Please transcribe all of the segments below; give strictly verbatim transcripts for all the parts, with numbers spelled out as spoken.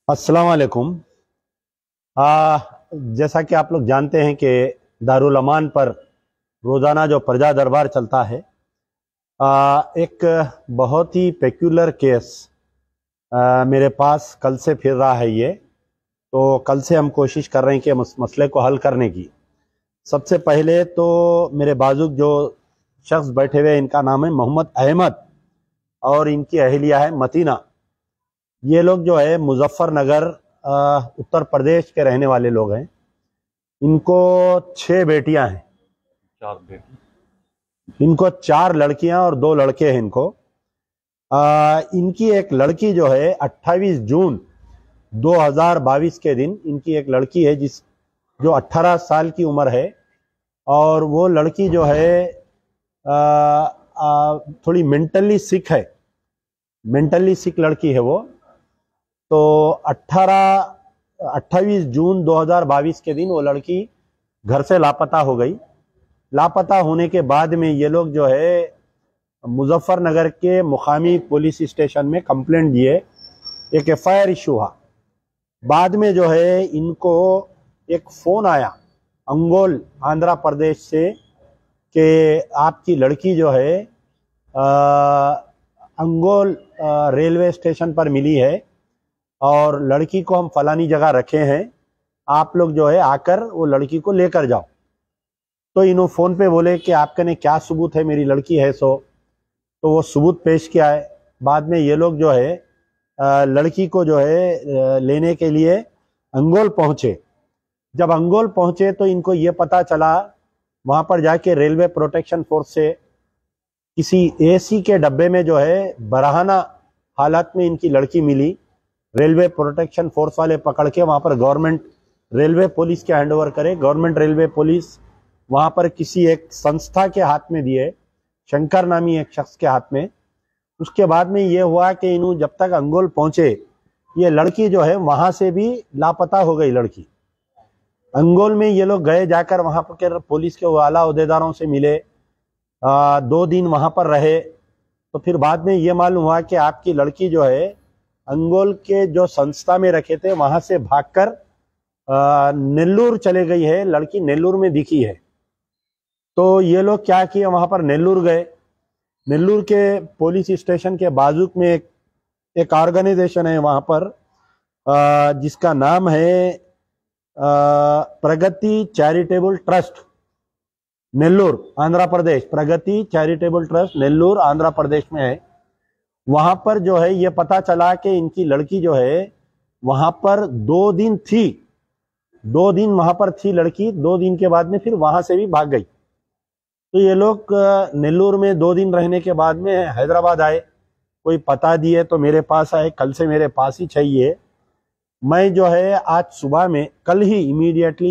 अस्सलाम वालेकुम। आ, जैसा कि आप लोग जानते हैं कि दारुल अमान पर रोज़ाना जो प्रजा दरबार चलता है, आ, एक बहुत ही पेक्यूलर केस आ, मेरे पास कल से फिर रहा है। ये तो कल से हम कोशिश कर रहे हैं कि मस, मसले को हल करने की। सबसे पहले तो मेरे बाजू जो शख्स बैठे हुए, इनका नाम है मोहम्मद अहमद और इनकी अहलिया है मतीना। ये लोग जो है मुजफ्फरनगर उत्तर प्रदेश के रहने वाले लोग हैं। इनको छह बेटियां हैं। चार बेटी इनको चार लड़कियां और दो लड़के हैं। इनको आ, इनकी एक लड़की जो है अट्ठाईस जून दो हज़ार बाईस के दिन इनकी एक लड़की है जिस जो अठारह साल की उम्र है। और वो लड़की जो है आ, आ, थोड़ी मेंटली सिक है। मेंटली सिक लड़की है वो। तो अठारह अट्ठाईस जून दो हज़ार बाईस के दिन वो लड़की घर से लापता हो गई। लापता होने के बाद में ये लोग जो है मुजफ्फरनगर के मुकामी पुलिस स्टेशन में कंप्लेंट दिए। एक एफ आई आर इशू हुआ। बाद में जो है इनको एक फ़ोन आया अंगोल आंध्र प्रदेश से कि आपकी लड़की जो है आ, अंगोल आ, रेलवे स्टेशन पर मिली है और लड़की को हम फलानी जगह रखे हैं, आप लोग जो है आकर वो लड़की को लेकर जाओ। तो इन्होंने फ़ोन पे बोले कि आपके ने क्या सबूत है, मेरी लड़की है सो। तो वो सबूत पेश किया है। बाद में ये लोग जो है लड़की को जो है लेने के लिए अंगोल पहुँचे। जब अंगोल पहुँचे तो इनको ये पता चला वहाँ पर जाके रेलवे प्रोटेक्शन फोर्स से किसी ए सी के डब्बे में जो है बरहाना हालत में इनकी लड़की मिली। रेलवे प्रोटेक्शन फोर्स वाले पकड़ के वहाँ पर गवर्नमेंट रेलवे पुलिस के हैंड ओवर करे। गवर्नमेंट रेलवे पुलिस वहाँ पर किसी एक संस्था के हाथ में दिए, शंकर नामी एक शख्स के हाथ में। उसके बाद में ये हुआ कि इन्हों जब तक अंगोल पहुँचे ये लड़की जो है वहाँ से भी लापता हो गई। लड़की अंगोल में ये लोग गए, जाकर वहाँ पर पुलिस के आला अहदेदारों से मिले, आ, दो दिन वहाँ पर रहे। तो फिर बाद में ये मालूम हुआ कि आपकी लड़की जो है अंगोल के जो संस्था में रखे थे वहां से भागकर नेल्लूर चले गई है। लड़की नेल्लूर में दिखी है। तो ये लोग क्या किए, वहां पर नेल्लूर गए। नेल्लूर के पुलिस स्टेशन के बाजू में एक, एक ऑर्गेनाइजेशन है वहां पर आ, जिसका नाम है आ, Pragati charitable trust Nellore Andhra Pradesh. Pragati charitable trust Nellore Andhra Pradesh में है। वहां पर जो है ये पता चला कि इनकी लड़की जो है वहां पर दो दिन थी। दो दिन वहां पर थी लड़की। दो दिन के बाद में फिर वहां से भी भाग गई। तो ये लोग नेल्लूर में दो दिन रहने के बाद में हैदराबाद आए। कोई पता दिए तो मेरे पास आए। कल से मेरे पास ही चाहिए। मैं जो है आज सुबह में कल ही इमीडिएटली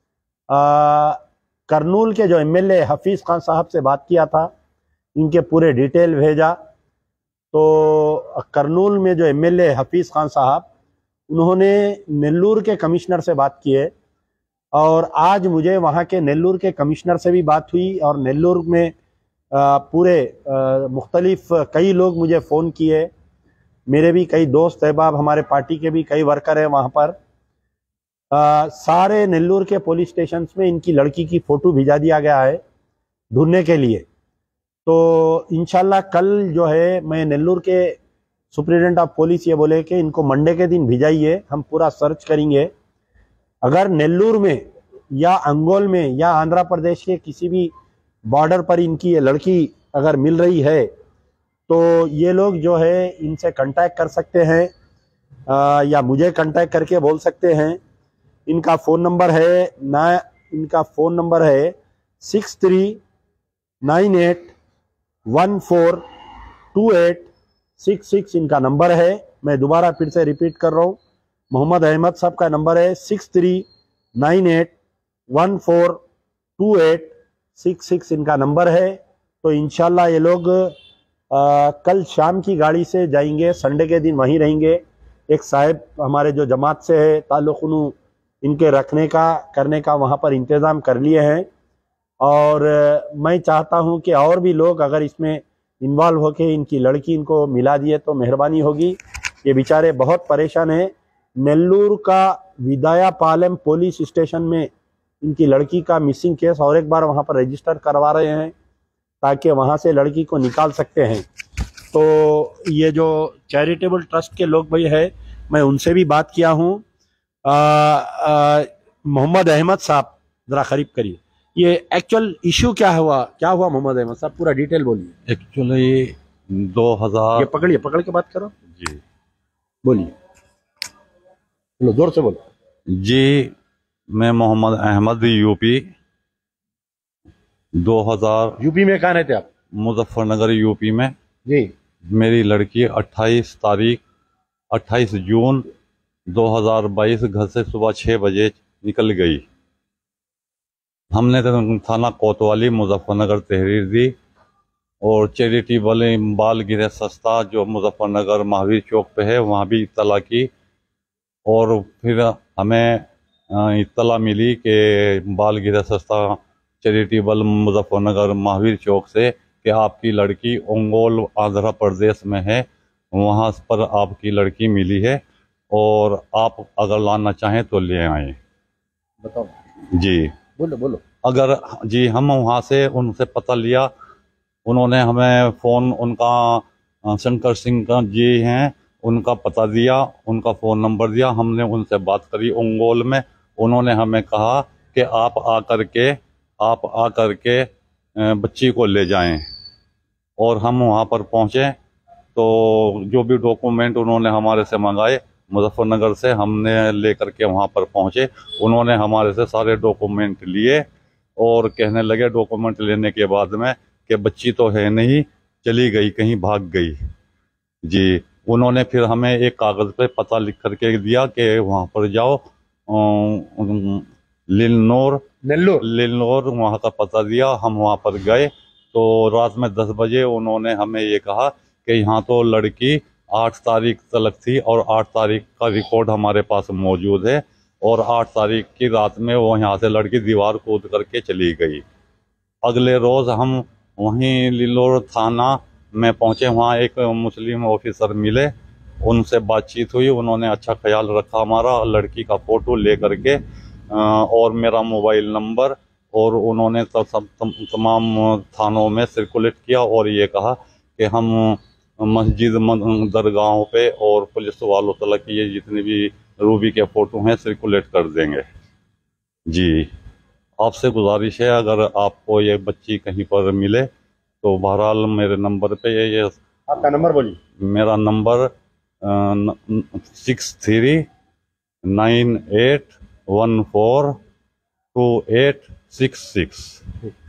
करनूल के जो M L A Hafeez Khan साहब से बात किया था। इनके पूरे डिटेल भेजा। तो करनूल में जो M L A Hafeez Khan साहब, उन्होंने नेल्लूर के कमिश्नर से बात की है। और आज मुझे वहाँ के नेल्लूर के कमिश्नर से भी बात हुई। और नेल्लूर में पूरे मुख्तलिफ कई लोग मुझे फ़ोन किए। मेरे भी कई दोस्त अहबाब, हमारे पार्टी के भी कई वर्कर हैं वहाँ पर। आ, सारे नेल्लूर के पुलिस स्टेशन में इनकी लड़की की फ़ोटो भिजा दिया गया है ढूंढने के लिए। तो इंशाल्लाह कल जो है मैं नेल्लूर के सुप्रिटेंडेंट ऑफ पुलिस ये बोले कि इनको मंडे के दिन भिजाइए, हम पूरा सर्च करेंगे। अगर नेल्लूर में या अंगोल में या आंध्र प्रदेश के किसी भी बॉर्डर पर इनकी ये लड़की अगर मिल रही है तो ये लोग जो है इनसे कांटेक्ट कर सकते हैं आ, या मुझे कांटेक्ट करके बोल सकते हैं। इनका फ़ोन नंबर है ना इनका फ़ोन नंबर है six three nine eight one four two eight six six इनका नंबर है। मैं दोबारा फिर से रिपीट कर रहा हूँ। मोहम्मद अहमद साहब का नंबर है six three nine eight one four two eight six six इनका नंबर है। तो इंशाल्लाह ये लोग आ, कल शाम की गाड़ी से जाएंगे। संडे के दिन वहीं रहेंगे। एक साहिब हमारे जो जमात से है ताल्लुक़, इनके रखने का करने का वहाँ पर इंतज़ाम कर लिए हैं। और मैं चाहता हूं कि और भी लोग अगर इसमें इन्वॉल्व होके इनकी लड़की इनको मिला दिए तो मेहरबानी होगी। ये बेचारे बहुत परेशान हैं। नेल्लूर का विदायापालెం पुलिस स्टेशन में इनकी लड़की का मिसिंग केस और एक बार वहां पर रजिस्टर करवा रहे हैं ताकि वहां से लड़की को निकाल सकते हैं। तो ये जो चैरिटेबल ट्रस्ट के लोग भाई है, मैं उनसे भी बात किया हूँ। मोहम्मद अहमद साहब जरा करीब करिए, ये एक्चुअल इशू क्या हुआ, क्या हुआ मोहम्मद अहमद साहब, पूरा डिटेल बोलिए। एक्चुअली दो हजार ये पकड़िए, पकड़ के बात करो जी, बोलिए, बोलो जोर से बोलो। जी मैं मोहम्मद अहमद यूपी दो हजार यूपी में कहाँ रहते आप? मुजफ्फरनगर यूपी में जी। मेरी लड़की अट्ठाईस तारीख अट्ठाईस जून दो हजार बाईस घर से सुबह छः बजे निकल गई। हमने तो थाना कोतवाली मुजफ्फरनगर तहरीर दी और चैरिटेबल बाल गिरह संस्था जो मुजफ्फरनगर महावीर चौक पे है वहाँ भी इत्तला की और फिर हमें इत्तला मिली कि बाल गिरह संस्था चैरिटेबल मुजफ्फरनगर महावीर चौक से कि आपकी लड़की ओंगोल आंध्र प्रदेश में है, वहाँ पर आपकी लड़की मिली है और आप अगर लाना चाहें तो ले आएं। बताओ जी बोलो बोलो। अगर जी हम वहाँ से उनसे पता लिया, उन्होंने हमें फ़ोन उनका शंकर सिंह का जी हैं उनका पता दिया, उनका फ़ोन नंबर दिया, हमने उनसे बात करी ओंगोल में। उन्होंने हमें कहा कि आप आकर के आप आकर के बच्ची को ले जाएं और हम वहाँ पर पहुँचे तो जो भी डॉक्यूमेंट उन्होंने हमारे से मंगाए मुजफ्फरनगर से हमने लेकर के वहाँ पर पहुँचे। उन्होंने हमारे से सारे डॉक्यूमेंट लिए और कहने लगे डॉक्यूमेंट लेने के बाद में कि बच्ची तो है नहीं, चली गई, कहीं भाग गई। जी उन्होंने फिर हमें एक कागज़ पे पता लिख करके दिया कि वहाँ पर जाओ, लिलनौर नेल्लूर लिलनौर वहाँ का पता दिया। हम वहाँ पर गए तो रात में दस बजे उन्होंने हमें ये कहा कि यहाँ तो लड़की आठ तारीख तक थी और आठ तारीख का रिकॉर्ड हमारे पास मौजूद है और आठ तारीख की रात में वो यहाँ से लड़की दीवार कूद करके चली गई। अगले रोज़ हम वहीं लिलनौर थाना में पहुँचे, वहाँ एक मुस्लिम ऑफिसर मिले, उनसे बातचीत हुई, उन्होंने अच्छा ख्याल रखा हमारा, लड़की का फ़ोटो ले करके और मेरा मोबाइल नंबर, और उन्होंने तब सब तमाम थानों में सर्कुलेट किया और ये कहा कि हम मस्जिद दरगाहों पे और पुलिस वालों तक ये जितने भी रूबी के फ़ोटो हैं सर्कुलेट कर देंगे। जी आपसे गुजारिश है अगर आपको ये बच्ची कहीं पर मिले तो बहरहाल मेरे नंबर पे ये, ये आपका नंबर बोलिए। मेरा number six three nine eight one four two eight six six.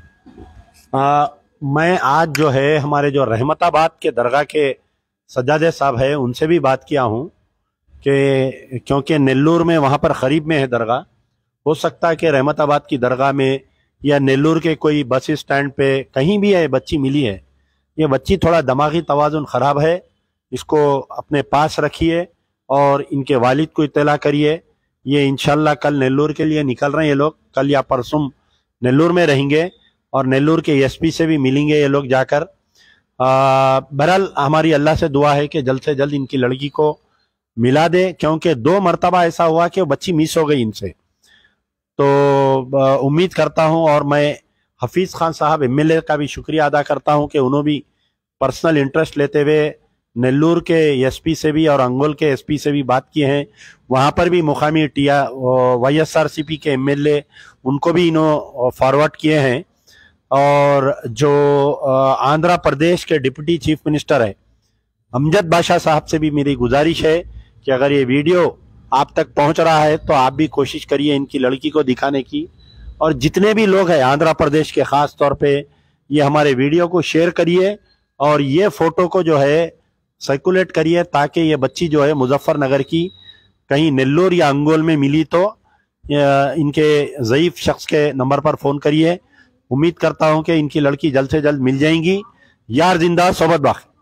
मैं आज जो है हमारे जो रहमताबाद के दरगाह के सज्जादे साहब है उनसे भी बात किया हूँ कि क्योंकि नेल्लूर में वहाँ पर करीब में है दरगाह, हो सकता है कि रहमताबाद की दरगाह में या नेल्लूर के कोई बस स्टैंड पे कहीं भी है बच्ची मिली है। ये बच्ची थोड़ा दिमागी तवाज़ुन ख़राब है, इसको अपने पास रखिए और इनके वालिद को इत्तला करिए। ये इंशाल्लाह कल नेल्लूर के लिए निकल रहे हैं ये लोग, कल या परसों नेल्लूर में रहेंगे और नेल्लूर के एसपी से भी मिलेंगे ये लोग जाकर। बहरहाल हमारी अल्लाह से दुआ है कि जल्द से जल्द इनकी लड़की को मिला दे, क्योंकि दो मरतबा ऐसा हुआ कि वो बच्ची मिस हो गई इनसे। तो उम्मीद करता हूं और मैं हफीज़ खान साहब एमएलए का भी शुक्रिया अदा करता हूं कि उन्होंने भी पर्सनल इंटरेस्ट लेते हुए नेल्लूर के एसपी से भी और अंगोल के एसपी से भी बात की है। वहां पर भी मुकामी टिया वाईएसआरसीपी के एमएलए उनको भी इन्हों फॉरवर्ड किए हैं। और जो आंध्र प्रदेश के डिप्टी चीफ मिनिस्टर है अमजद बादशाह साहब से भी मेरी गुजारिश है कि अगर ये वीडियो आप तक पहुंच रहा है तो आप भी कोशिश करिए इनकी लड़की को दिखाने की, और जितने भी लोग हैं आंध्र प्रदेश के खास तौर पे ये हमारे वीडियो को शेयर करिए और ये फोटो को जो है सर्कुलेट करिए ताकि ये बच्ची जो है मुजफ्फरनगर की कहीं नेल्लूर या अंगोल में मिली तो इनके ज़ईफ शख्स के नंबर पर फ़ोन करिए। उम्मीद करता हूं कि इनकी लड़की जल्द से जल्द मिल जाएंगी। यार जिंदा सोबत बाकी।